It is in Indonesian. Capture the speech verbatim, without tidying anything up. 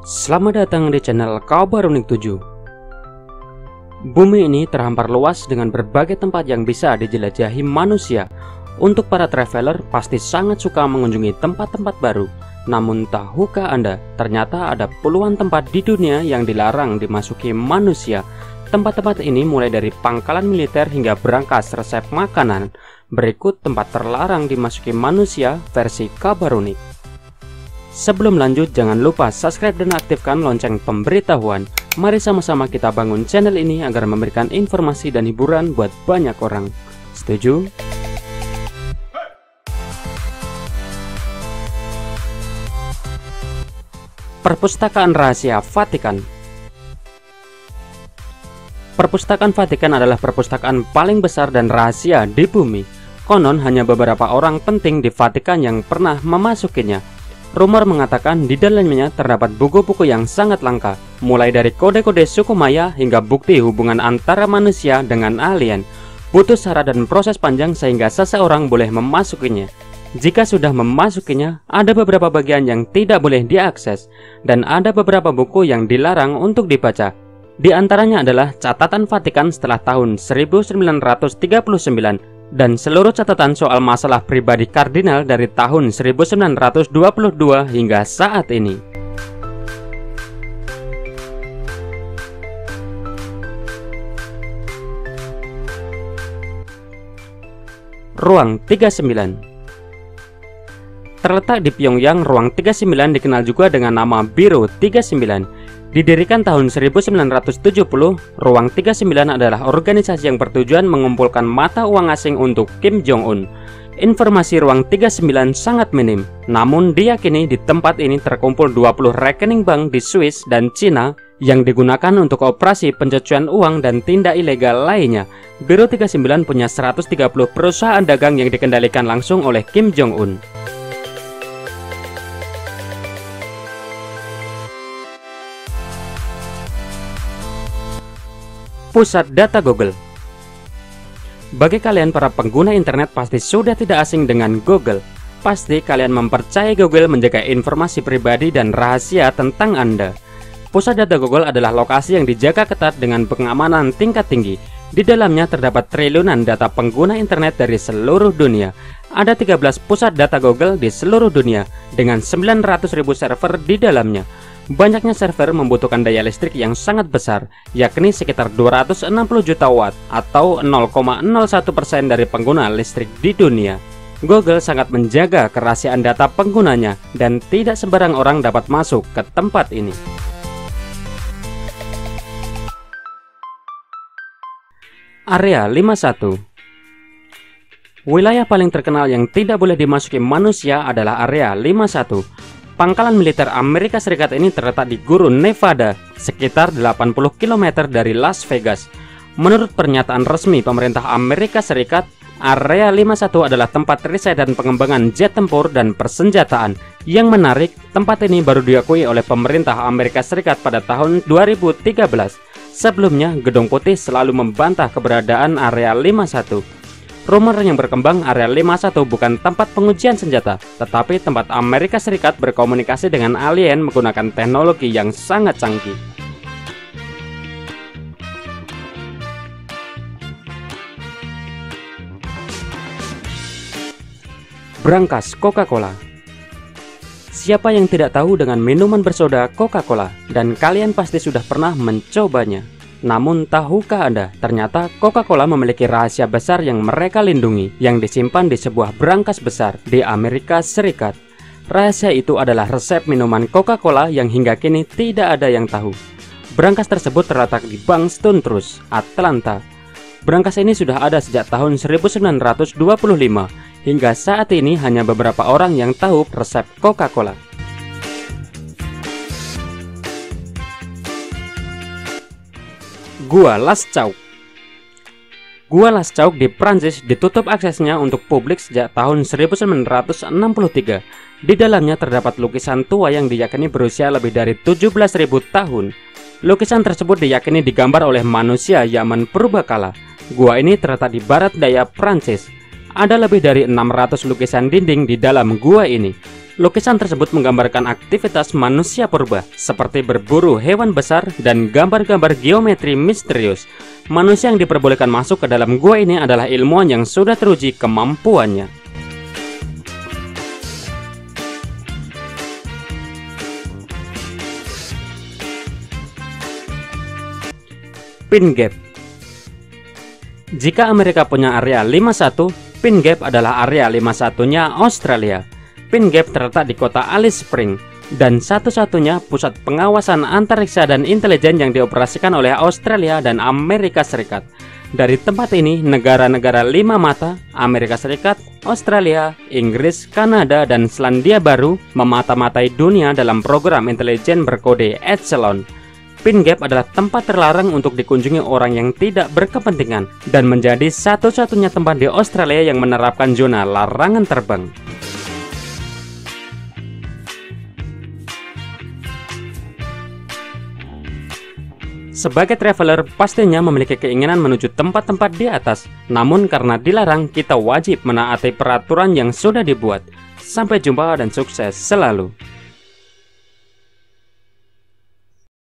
Selamat datang di channel Kabar Unik tujuh. Bumi ini terhampar luas dengan berbagai tempat yang bisa dijelajahi manusia. Untuk para traveler pasti sangat suka mengunjungi tempat-tempat baru. Namun tahukah Anda, ternyata ada puluhan tempat di dunia yang dilarang dimasuki manusia. Tempat-tempat ini mulai dari pangkalan militer hingga berangkas resep makanan. Berikut tempat terlarang dimasuki manusia versi Kabar Unik. Sebelum lanjut, jangan lupa subscribe dan aktifkan lonceng pemberitahuan. Mari sama-sama kita bangun channel ini agar memberikan informasi dan hiburan buat banyak orang. Setuju? Perpustakaan Rahasia Vatikan. Perpustakaan Vatikan adalah perpustakaan paling besar dan rahasia di bumi. Konon hanya beberapa orang penting di Vatikan yang pernah memasukinya. Rumor mengatakan di dalamnya terdapat buku-buku yang sangat langka, mulai dari kode-kode suku Maya hingga bukti hubungan antara manusia dengan alien. Butuh syarat dan proses panjang sehingga seseorang boleh memasukinya. Jika sudah memasukinya, ada beberapa bagian yang tidak boleh diakses, dan ada beberapa buku yang dilarang untuk dibaca. Di antaranya adalah catatan Vatikan setelah tahun seribu sembilan ratus tiga puluh sembilan, dan seluruh catatan soal masalah pribadi kardinal dari tahun seribu sembilan ratus dua puluh dua hingga saat ini. Ruang tiga puluh sembilan. Terletak di Pyongyang, Ruang tiga puluh sembilan dikenal juga dengan nama Biro tiga puluh sembilan. Didirikan tahun seribu sembilan ratus tujuh puluh, Ruang tiga puluh sembilan adalah organisasi yang bertujuan mengumpulkan mata uang asing untuk Kim Jong-un. Informasi Ruang tiga puluh sembilan sangat minim, namun diyakini di tempat ini terkumpul dua puluh rekening bank di Swiss dan Cina yang digunakan untuk operasi pencucian uang dan tindak ilegal lainnya. Biro tiga puluh sembilan punya seratus tiga puluh perusahaan dagang yang dikendalikan langsung oleh Kim Jong-un. Pusat data Google. Bagi kalian para pengguna internet pasti sudah tidak asing dengan Google. Pasti kalian mempercayai Google menjaga informasi pribadi dan rahasia tentang Anda. Pusat data Google adalah lokasi yang dijaga ketat dengan pengamanan tingkat tinggi. Di dalamnya terdapat triliunan data pengguna internet dari seluruh dunia. Ada tiga belas pusat data Google di seluruh dunia dengan sembilan ratus ribu server di dalamnya. Banyaknya server membutuhkan daya listrik yang sangat besar, yakni sekitar dua ratus enam puluh juta watt atau nol koma nol satu persen dari pengguna listrik di dunia. Google sangat menjaga kerahasiaan data penggunanya dan tidak sembarang orang dapat masuk ke tempat ini. Area lima puluh satu. Wilayah paling terkenal yang tidak boleh dimasuki manusia adalah Area lima puluh satu. Pangkalan militer Amerika Serikat ini terletak di gurun Nevada, sekitar delapan puluh kilometer dari Las Vegas. Menurut pernyataan resmi pemerintah Amerika Serikat, Area lima puluh satu adalah tempat riset dan pengembangan jet tempur dan persenjataan. Yang menarik, tempat ini baru diakui oleh pemerintah Amerika Serikat pada tahun dua ribu tiga belas. Sebelumnya, Gedung Putih selalu membantah keberadaan Area lima puluh satu. Rumor yang berkembang Area lima puluh satu bukan tempat pengujian senjata, tetapi tempat Amerika Serikat berkomunikasi dengan alien menggunakan teknologi yang sangat canggih. Brankas Coca-Cola. Siapa yang tidak tahu dengan minuman bersoda Coca-Cola? Dan kalian pasti sudah pernah mencobanya. Namun tahukah Anda, ternyata Coca-Cola memiliki rahasia besar yang mereka lindungi, yang disimpan di sebuah brankas besar di Amerika Serikat. Rahasia itu adalah resep minuman Coca-Cola yang hingga kini tidak ada yang tahu. Brankas tersebut terletak di Bank Stone Trust, Atlanta. Brankas ini sudah ada sejak tahun seribu sembilan ratus dua puluh lima. Hingga saat ini hanya beberapa orang yang tahu resep Coca-Cola. Gua Las Chalk. Gua Las Chalk di Prancis ditutup aksesnya untuk publik sejak tahun seribu sembilan ratus enam puluh tiga. Di dalamnya terdapat lukisan tua yang diyakini berusia lebih dari tujuh belas ribu tahun. Lukisan tersebut diyakini digambar oleh manusia zaman purbakala. Gua ini terletak di barat daya Prancis. Ada lebih dari enam ratus lukisan dinding di dalam gua ini. Lukisan tersebut menggambarkan aktivitas manusia purba, seperti berburu hewan besar dan gambar-gambar geometri misterius. Manusia yang diperbolehkan masuk ke dalam gua ini adalah ilmuwan yang sudah teruji kemampuannya. Pin Gap. Jika Amerika punya area lima puluh satu, Pin Gap adalah area lima puluh satunya Australia. Pin Gap terletak di kota Alice Springs dan satu-satunya pusat pengawasan antariksa dan intelijen yang dioperasikan oleh Australia dan Amerika Serikat. Dari tempat ini, negara-negara lima mata, Amerika Serikat, Australia, Inggris, Kanada, dan Selandia Baru memata-matai dunia dalam program intelijen berkode Echelon. Pin Gap adalah tempat terlarang untuk dikunjungi orang yang tidak berkepentingan dan menjadi satu-satunya tempat di Australia yang menerapkan zona larangan terbang. Sebagai traveler, pastinya memiliki keinginan menuju tempat-tempat di atas. Namun karena dilarang, kita wajib menaati peraturan yang sudah dibuat. Sampai jumpa dan sukses selalu.